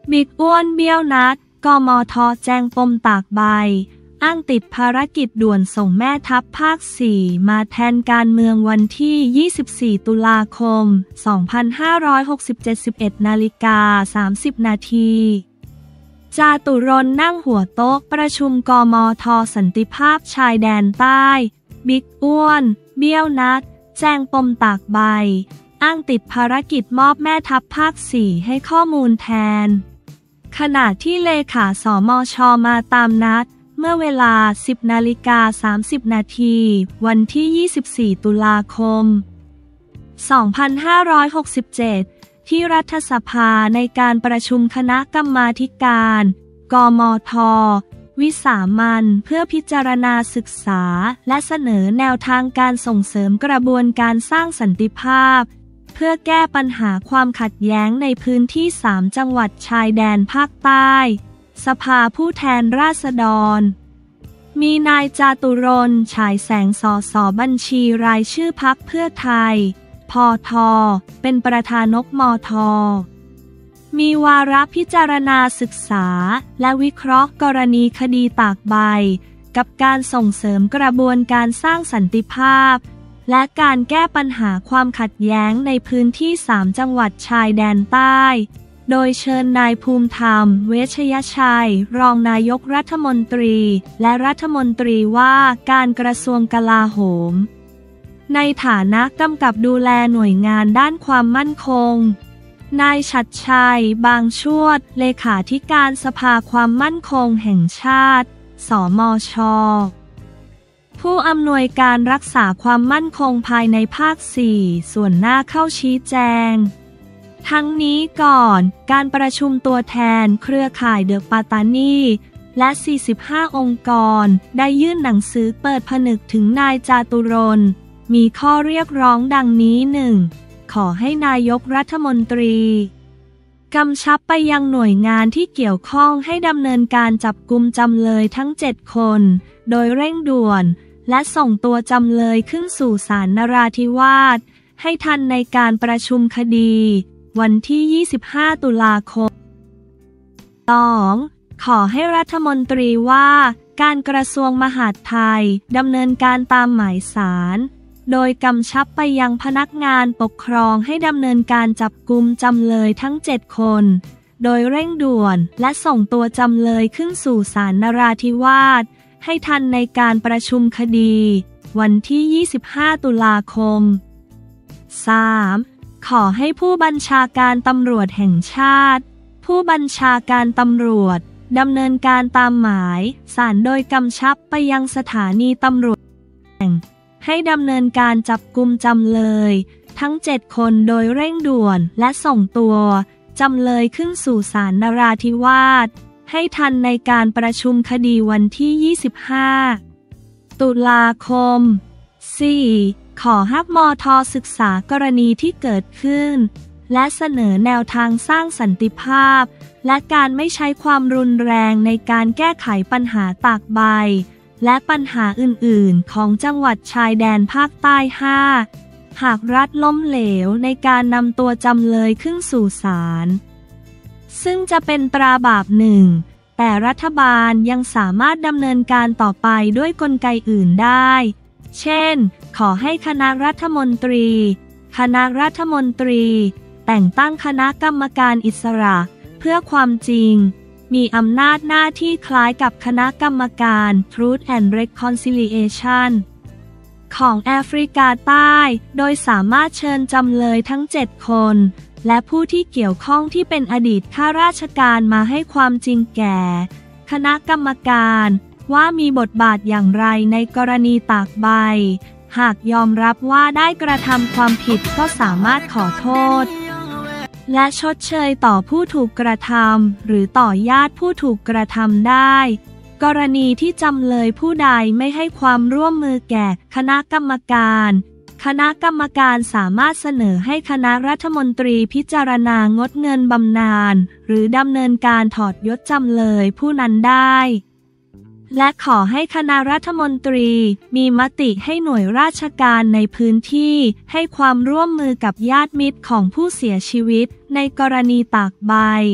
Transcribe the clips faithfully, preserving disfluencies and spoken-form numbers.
บิ๊กอ้วนเบี้ยวนัดกมท.แจ้งปมตากใบอ้างติดภารกิจด่วนส่งแม่ทัพภาคสี่มาแทนการเมืองวันที่ยี่สิบสี่ตุลาคมสองพันห้าร้อยหกสิบเจ็ด สิบเอ็ดนาฬิกาสามสิบนาทีจาตุรนต์นั่งหัวโต๊ะประชุมกมท.สันติภาพชายแดนใต้บิ๊กอ้วนเบี้ยวนัดแจ้งปมตากใบอ้างติดภารกิจมอบแม่ทัพภาคสี่ให้ข้อมูลแทนขณะที่เลขาสมช.มาตามนัดเมื่อเวลา สิบนาฬิกาสามสิบนาทีวันที่ยี่สิบสี่ตุลาคมสองพันห้าร้อยหกสิบเจ็ดที่รัฐสภาในการประชุมคณะกรรมาธิการกมท.วิสามัญเพื่อพิจารณาศึกษาและเสนอแนวทางการส่งเสริมกระบวนการสร้างสันติภาพเพื่อแก้ปัญหาความขัดแย้งในพื้นที่สามจังหวัดชายแดนภาคใต้สภาผู้แทนราษฎรมีนายจาตุรนต์ฉายแสงสสบัญชีรายชื่อพรรคเพื่อไทยพท.เป็นประธานมท.มีวาระพิจารณาศึกษาและวิเคราะห์กรณีคดีตากใบกับการส่งเสริมกระบวนการสร้างสันติภาพและการแก้ปัญหาความขัดแย้งในพื้นที่สามจังหวัดชายแดนใต้โดยเชิญนายภูมิธรรมเวชยชัยรองนายกรัฐมนตรีและรัฐมนตรีว่าการกระทรวงกลาโหมในฐานะกำกับดูแลหน่วยงานด้านความมั่นคงนายฉัตรชัยบางชวดเลขาธิการสภาความมั่นคงแห่งชาติสมช.ผู้อำนวยการรักษาความมั่นคงภายในภาคสี่ส่วนหน้าเข้าชี้แจงทั้งนี้ก่อนการประชุมตัวแทนเครือข่ายเดอะปัตตานีและสี่สิบห้าองค์กรได้ยื่นหนังสือเปิดผนึกถึงนายจาตุรนต์มีข้อเรียกร้องดังนี้ หนึ่ง ขอให้นายกรัฐมนตรีกำชับไปยังหน่วยงานที่เกี่ยวข้องให้ดำเนินการจับกุมจำเลยทั้งเจ็ดคนโดยเร่งด่วนและส่งตัวจำเลยขึ้นสู่ศาลนราธิวาสให้ทันในการประชุมคดีวันที่ยี่สิบห้าตุลาคม สอง ขอให้รัฐมนตรีว่าการกระทรวงมหาดไทยดำเนินการตามหมายศาลโดยกำชับไปยังพนักงานปกครองให้ดำเนินการจับกุมจำเลยทั้งเจ็ดคนโดยเร่งด่วนและส่งตัวจำเลยขึ้นสู่ศาลนราธิวาสให้ทันในการประชุมคดีวันที่ยี่สิบห้าตุลาคม สาม ขอให้ผู้บัญชาการตำรวจแห่งชาติผู้บัญชาการตำรวจดำเนินการตามหมายศาลโดยกำชับไปยังสถานีตำรวจให้ดำเนินการจับกุมจำเลยทั้งเจ็ดคนโดยเร่งด่วนและส่งตัวจำเลยขึ้นสู่ศาลนราธิวาสให้ทันในการประชุมคดีวันที่ยี่สิบห้าตุลาคม สี่ ขอให้มท.ศึกษากรณีที่เกิดขึ้นและเสนอแนวทางสร้างสันติภาพและการไม่ใช้ความรุนแรงในการแก้ไขปัญหาตากใบและปัญหาอื่นๆของจังหวัดชายแดนภาคใต้ ห้า หากรัฐล้มเหลวในการนำตัวจำเลยขึ้นสู่ศาลซึ่งจะเป็นตราบาปหนึ่งแต่รัฐบาลยังสามารถดำเนินการต่อไปด้วยกลไกอื่นได้เช่นขอให้คณะรัฐมนตรีคณะรัฐมนตรีแต่งตั้งคณะกรรมการอิสระเพื่อความจริงมีอำนาจหน้าที่คล้ายกับคณะกรรมการ Truth and Reconciliation ของแอฟริกาใต้โดยสามารถเชิญจำเลยทั้งเจ็ดคนและผู้ที่เกี่ยวข้องที่เป็นอดีตข้าราชการมาให้ความจริงแก่คณะกรรมการว่ามีบทบาทอย่างไรในกรณีตากใบหากยอมรับว่าได้กระทำความผิดก็สามารถขอโทษและชดเชยต่อผู้ถูกกระทำหรือต่อญาติผู้ถูกกระทำได้กรณีที่จำเลยผู้ใดไม่ให้ความร่วมมือแก่คณะกรรมการคณะกรรมการสามารถเสนอให้คณะรัฐมนตรีพิจารณางดเงินบำนาญหรือดำเนินการถอดยศจำเลยผู้นั้นได้และขอให้คณะรัฐมนตรีมีมติให้หน่วยราชการในพื้นที่ให้ความร่วมมือกับญาติมิตรของผู้เสียชีวิตในกรณีตากใบ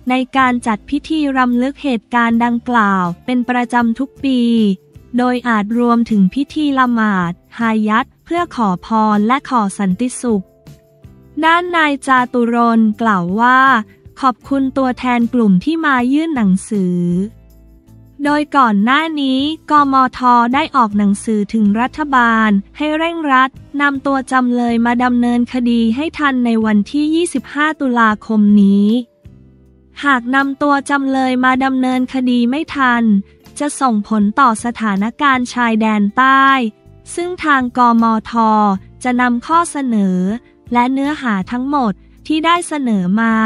ในการจัดพิธีรำลึกเหตุการณ์ดังกล่าวเป็นประจำทุกปี โดยอาจรวมถึงพิธีละหมาด ฮายัตเพื่อขอพรและขอสันติสุข ด้านนายจาตุรนต์กล่าวว่าขอบคุณตัวแทนกลุ่มที่มายื่นหนังสือโดยก่อนหน้านี้กมท.ได้ออกหนังสือถึงรัฐบาลให้เร่งรัดนำตัวจำเลยมาดำเนินคดีให้ทันในวันที่ ยี่สิบห้า ตุลาคมนี้ หากนำตัวจำเลยมาดำเนินคดีไม่ทันจะส่งผลต่อสถานการณ์ชายแดนใต้ซึ่งทางกมท.จะนำข้อเสนอและเนื้อหาทั้งหมดที่ได้เสนอมา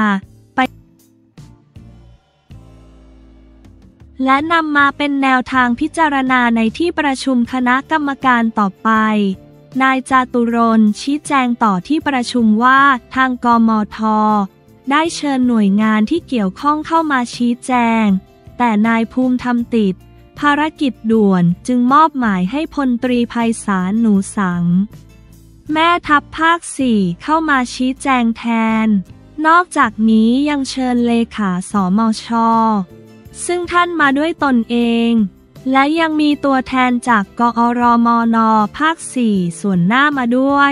และนำมาเป็นแนวทางพิจารณาในที่ประชุมคณะกรรมการต่อไปนายจาตุรนต์ชี้แจงต่อที่ประชุมว่าทางกมท.ได้เชิญหน่วยงานที่เกี่ยวข้องเข้ามาชี้แจงแต่นายภูมิธรรมติดภารกิจด่วนจึงมอบหมายให้พลตรีไพศาลหนูสังแม่ทัพภาคสี่เข้ามาชี้แจงแทนนอกจากนี้ยังเชิญเลขาสมช.ซึ่งท่านมาด้วยตนเองและยังมีตัวแทนจากกอรมน.ภาคสี่ส่วนหน้ามาด้วย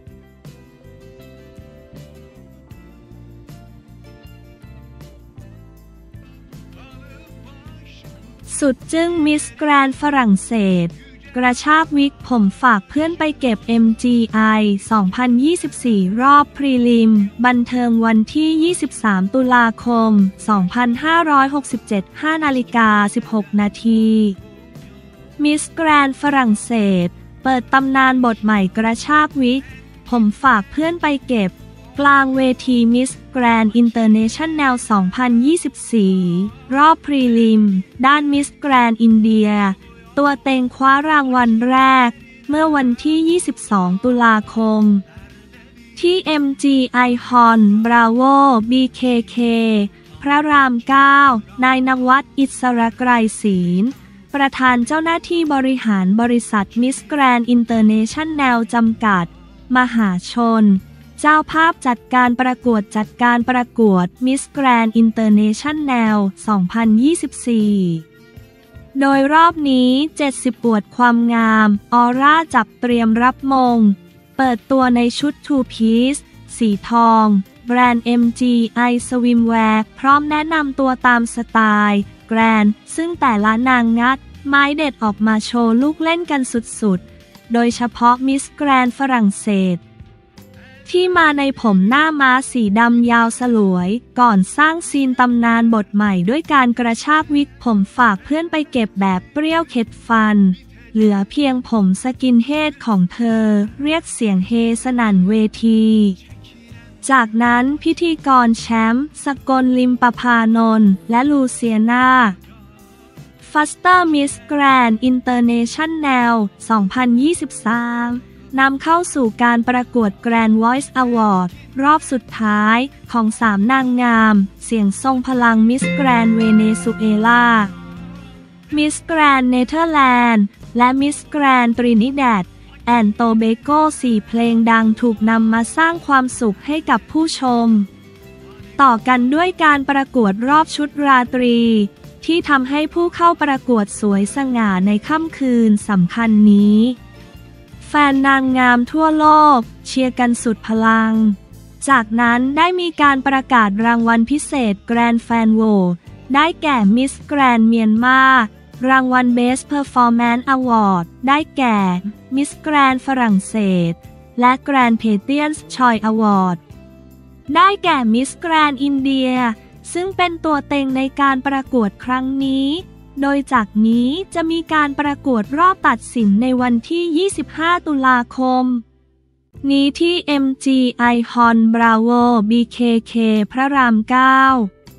สุดจึ้งมิสแกรนด์ฝรั่งเศสกระชากวิกผมฝากเพื่อนไปเก็บ เอ็ม จี ไอ สองพันยี่สิบสี่ รอบพรีลิมบันเทิงวันที่ ยี่สิบสาม ตุลาคม สองพันห้าร้อยหกสิบเจ็ด ห้านาฬิกาสิบหกนาทีมิสแกรนด์ฝรั่งเศสเปิดตำนานบทใหม่กระชากวิกผมฝากเพื่อนไปเก็บกลางเวทีมิสแกรนด์อินเตอร์เนชั่นแนล สองพันยี่สิบสี่ รอบพรีลิมด้านมิสแกรนด์อินเดียตัวเต็งคว้ารางวัลแรกเมื่อวันที่ ยี่สิบสอง ตุลาคมที่ เอ็ม จี ไอ Hall Bravo บี เค เค พระราม เก้า นายณวัฒน์อิสรไกรศีลประธานเจ้าหน้าที่บริหารบริษัทมิสแกรนด์อินเตอร์เนชั่นแนลจำกัดมหาชนเจ้าภาพจัดการประกวดจัดการประกวดมิสแกรนด์อินเตอร์เนชั่นแนล สองพันยี่สิบสี่โดยรอบนี้ เจ็ดสิบ อวดความงามออร่าจับเตรียมรับมงเปิดตัวในชุด ทู พีซ สีทองแบรนด์ เอ็ม จี ไอ Swimwear พร้อมแนะนำตัวตามสไตล์แกรนด์ซึ่งแต่ละนางงัดไม้เด็ดออกมาโชว์ลูกเล่นกันสุดๆโดยเฉพาะมิสแกรนด์ฝรั่งเศสที่มาในผมหน้าม้าสีดำยาวสลวยก่อนสร้างซีนตำนานบทใหม่ด้วยการกระชากวิกผมฝากเพื่อนไปเก็บแบบเปรี้ยวเข็ดฟันเหลือเพียงผมสกินเฮดของเธอเรียกเสียงเฮสนั่นเวทีจากนั้นพิธีกรแชมป์สกลลิมปภานนท์และลูเซียนาฟัสเตอร์มิสแกรนด์อินเตอร์เนชั่นแนล สองพันยี่สิบสามนำเข้าสู่การประกวด Grand Voice Award รอบสุดท้ายของสามนางงามเสียงทรงพลังมิสแกรนด์เวเนซุเอลามิสแกรนด์เนเธอร์แลนด์และมิสแกรนด์ตรินิแดดแอนโตเบโกสี่เพลงดังถูกนำมาสร้างความสุขให้กับผู้ชมต่อกันด้วยการประกวดรอบชุดราตรีที่ทำให้ผู้เข้าประกวดสวยสง่าในค่ำคืนสำคัญนี้แฟนนางงามทั่วโลกเชียร์กันสุดพลังจากนั้นได้มีการประกาศรางวัลพิเศษแกรนด์แฟนโหวตได้แก่มิสแกรนด์เมียนมารางวัล Best Performance Award ได้แก่มิสแกรนด์ฝรั่งเศสและแกรนด์เพเทียนส์ชอยอวอร์ดได้แก่มิสแกรนด์อินเดียซึ่งเป็นตัวเต็งในการประกวดครั้งนี้โดยจากนี้จะมีการประกวดรอบตัดสินในวันที่ ยี่สิบห้า ตุลาคมนี้ที่ เอ็ม จี ไอ Hall Bravo บี เค เค พระราม เก้า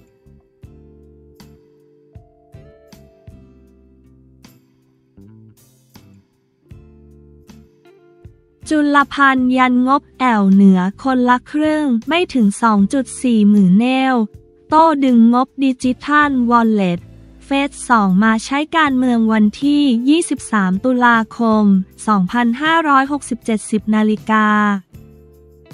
จุลภัณฑ์ยันงบแอวเหนือคนละครึ่งไม่ถึง สองจุดสี่ หมื่นเนลโต้ดึงงบดิจิทัลวอลเล็ตเฟสสองมาใช้การเมืองวันที่ ยี่สิบสาม ตุลาคม สองพันห้าร้อยหกสิบเจ็ด สิบนาฬิกา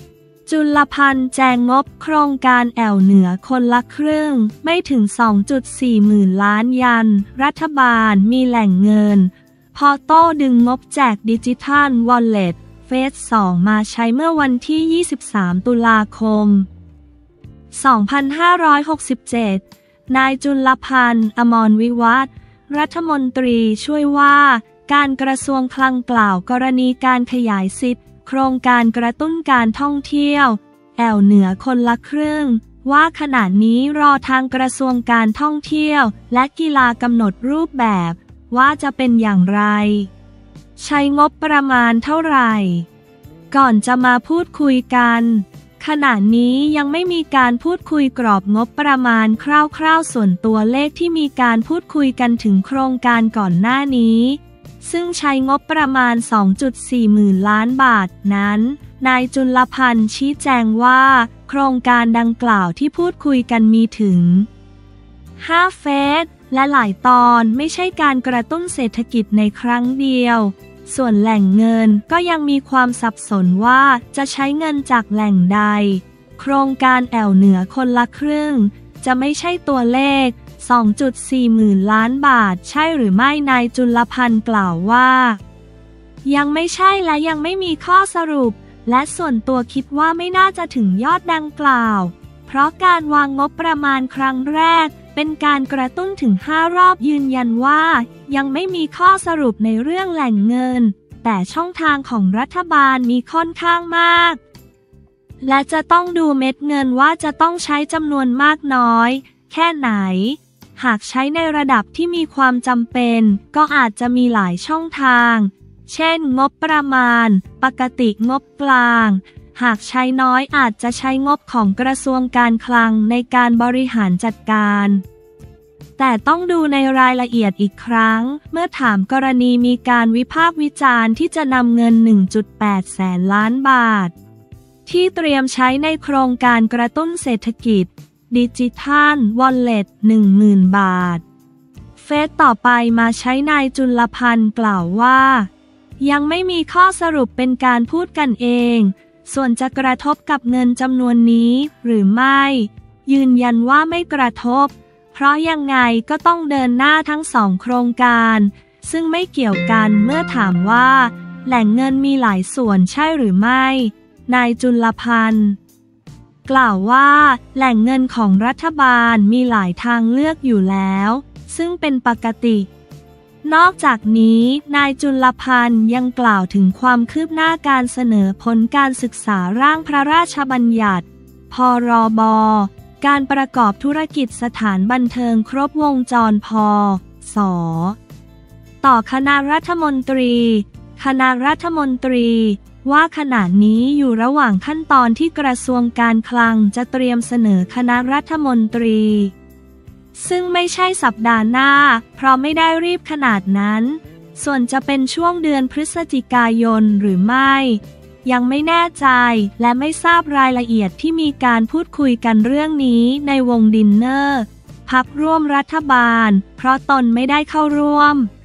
จุลพันธ์แจงงบโครงการแอวเหนือคนละครึ่งไม่ถึง สองจุดสี่ หมื่นล้านยันรัฐบาลมีแหล่งเงินพอโต้ดึงงบแจกดิจิทัลวอลเล็ตเฟสสองมาใช้เมื่อวันที่ ยี่สิบสาม ตุลาคม สองพันห้าร้อยหกสิบเจ็ด นายจุลพันธ์ อมรวิวัฒน์รัฐมนตรีช่วยว่าการกระทรวงคลังกล่าวกรณีการขยายสิทธิโครงการกระตุ้นการท่องเที่ยวแอวเหนือคนละครึ่งว่าขณะนี้รอทางกระทรวงการท่องเที่ยวและกีฬากำหนดรูปแบบว่าจะเป็นอย่างไรใช้งบประมาณเท่าไหร่ก่อนจะมาพูดคุยกันขณะนี้ยังไม่มีการพูดคุยกรอบงบประมาณคร่าวๆส่วนตัวเลขที่มีการพูดคุยกันถึงโครงการก่อนหน้านี้ซึ่งใช้งบประมาณ สองจุดสี่ หมื่นล้านบาทนั้นนายจุลพันธ์ชี้แจงว่าโครงการดังกล่าวที่พูดคุยกันมีถึงห้าเฟสและหลายตอนไม่ใช่การกระตุ้นเศรษฐกิจในครั้งเดียวส่วนแหล่งเงินก็ยังมีความสับสนว่าจะใช้เงินจากแหล่งใดโครงการแอวเหนือคนละครึ่งจะไม่ใช่ตัวเลข สองจุดสี่ หมื่นล้านบาทใช่หรือไม่นายจุลพันธ์กล่าวว่ายังไม่ใช่และยังไม่มีข้อสรุปและส่วนตัวคิดว่าไม่น่าจะถึงยอดดังกล่าวเพราะการวางงบประมาณครั้งแรกเป็นการกระตุ้นถึงห้ารอบยืนยันว่ายังไม่มีข้อสรุปในเรื่องแหล่งเงินแต่ช่องทางของรัฐบาลมีค่อนข้างมากและจะต้องดูเม็ดเงินว่าจะต้องใช้จำนวนมากน้อยแค่ไหนหากใช้ในระดับที่มีความจำเป็นก็อาจจะมีหลายช่องทางเช่นงบประมาณปกติงบกลางหากใช้น้อยอาจจะใช้งบของกระทรวงการคลังในการบริหารจัดการแต่ต้องดูในรายละเอียดอีกครั้งเมื่อถามกรณีมีการวิพากษ์วิจารณ์ที่จะนำเงิน หนึ่งจุดแปด แสนล้านบาทที่เตรียมใช้ในโครงการกระตุ้นเศรษฐกิจดิจิทัลวอลเล็ต หนึ่งหมื่น บาทเฟสต่อไปมาใช้นายจุลพันธ์กล่าวว่ายังไม่มีข้อสรุปเป็นการพูดกันเองส่วนจะกระทบกับเงินจำนวนนี้หรือไม่ยืนยันว่าไม่กระทบเพราะยังไงก็ต้องเดินหน้าทั้งสองโครงการซึ่งไม่เกี่ยวกันเมื่อถามว่าแหล่งเงินมีหลายส่วนใช่หรือไม่นายจุลพันธ์กล่าวว่าแหล่งเงินของรัฐบาลมีหลายทางเลือกอยู่แล้วซึ่งเป็นปกตินอกจากนี้นายจุลพันธ์ยังกล่าวถึงความคืบหน้าการเสนอผลการศึกษาร่างพระราชบัญญัติพรบการประกอบธุรกิจสถานบันเทิงครบวงจรพศต่อคณะรัฐมนตรีคณะรัฐมนตรีว่าขณะนี้อยู่ระหว่างขั้นตอนที่กระทรวงการคลังจะเตรียมเสนอคณะรัฐมนตรีซึ่งไม่ใช่สัปดาห์หน้าเพราะไม่ได้รีบขนาดนั้นส่วนจะเป็นช่วงเดือนพฤศจิกายนหรือไม่ยังไม่แน่ใจและไม่ทราบรายละเอียดที่มีการพูดคุยกันเรื่องนี้ในวงดินเนอร์พรรคร่วมรัฐบาลเพราะตนไม่ได้เข้าร่วม